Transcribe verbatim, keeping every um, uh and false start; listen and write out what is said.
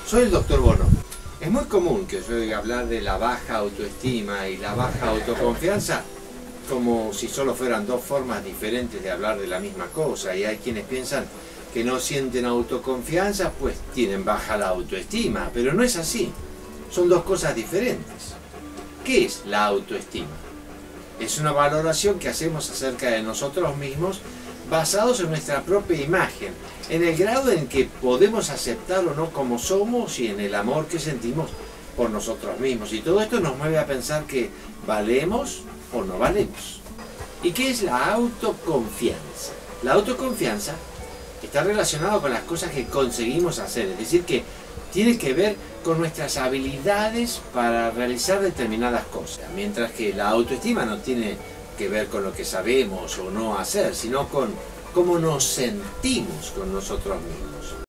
Soy el doctor Bono. Es muy común que se oiga hablar de la baja autoestima y la baja autoconfianza como si solo fueran dos formas diferentes de hablar de la misma cosa, y hay quienes piensan que no sienten autoconfianza pues tienen baja la autoestima, pero no es así, son dos cosas diferentes. ¿Qué es la autoestima? Es una valoración que hacemos acerca de nosotros mismos basados en nuestra propia imagen, en el grado en que podemos aceptar o no como somos y en el amor que sentimos por nosotros mismos. Y todo esto nos mueve a pensar que valemos o no valemos. ¿Y qué es la autoconfianza? La autoconfianza está relacionada con las cosas que conseguimos hacer, es decir, que tiene que ver con nuestras habilidades para realizar determinadas cosas, mientras que la autoestima no tiene que ver con lo que sabemos o no hacer, sino con cómo nos sentimos con nosotros mismos.